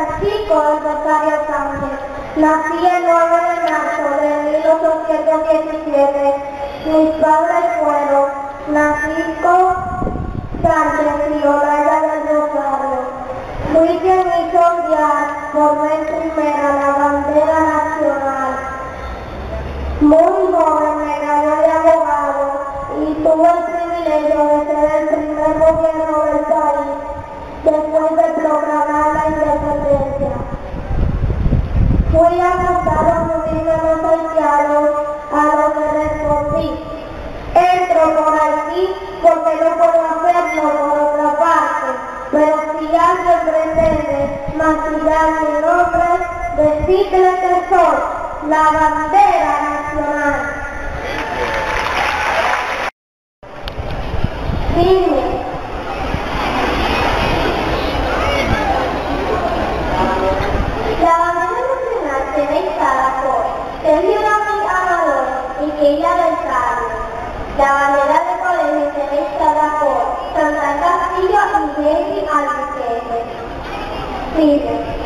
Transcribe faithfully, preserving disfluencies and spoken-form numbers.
Francisco del Rosario Sánchez. Nací el nueve de marzo de mil ochocientos diecisiete. Mis padres fueron Francisco Sánchez y Olaya del Rosario. Fui quien hizo enviar por vez primera la bandera nacional. Muy joven me gradué de abogado y tuve el privilegio de ser el primer gobierno del país después de proclamar la independencia. Fui acusado de unirme a los haitianos, a lo que respondí: entro por aquí porque no puedo hacerlo por otra parte, pero si alguien pretende maquillar mi nombre, decirle que soy la bandera nacional. Dime. La bandera nacional será izada por Sergio David Amador y Keila del Carmen. La bandera de colegio será izada por Santa Castillo y Jenny Albuquerque. Dime.